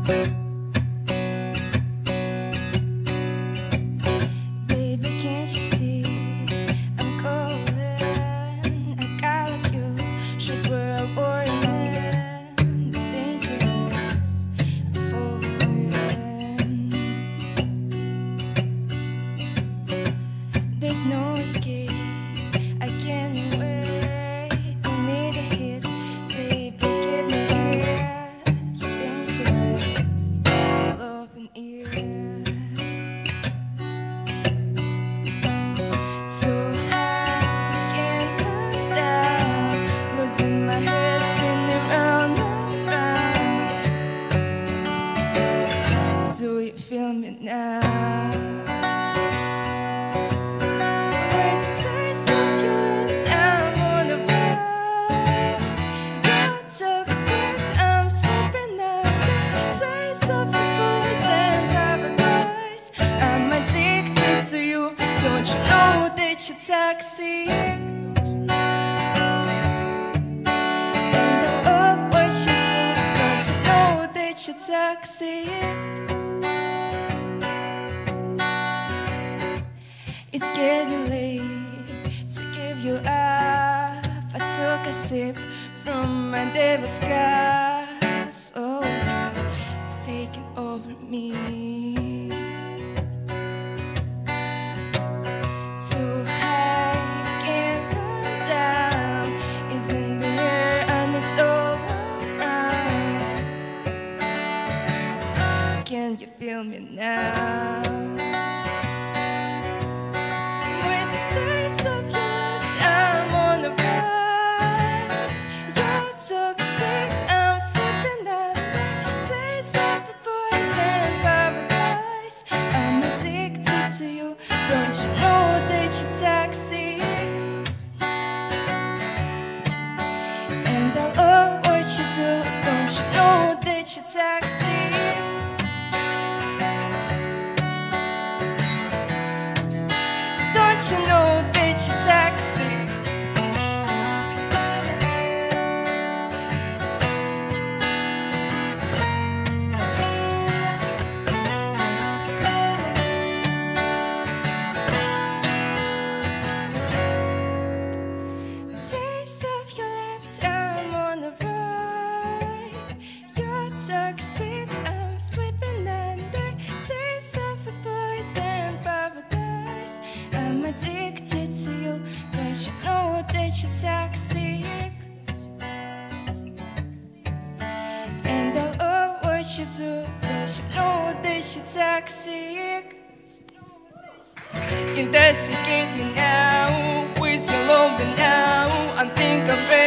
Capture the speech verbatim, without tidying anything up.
It's getting late to give you up. I took a sip from my devil's glass. Oh, it's taking over me. Too high, can't come down. It's in the air and it's all around. Can you feel me now? Don't you know that you're taxi? Taste of your lips, I'm on the ride. You're toxic, I'm sleeping under. Taste of a poison paradise. I'm addicted to you. Don't you know that you're toxic? And I love what you do. Don't you know that you're toxic? Intoxicate me now with your love now. I'm thinking I'm ready.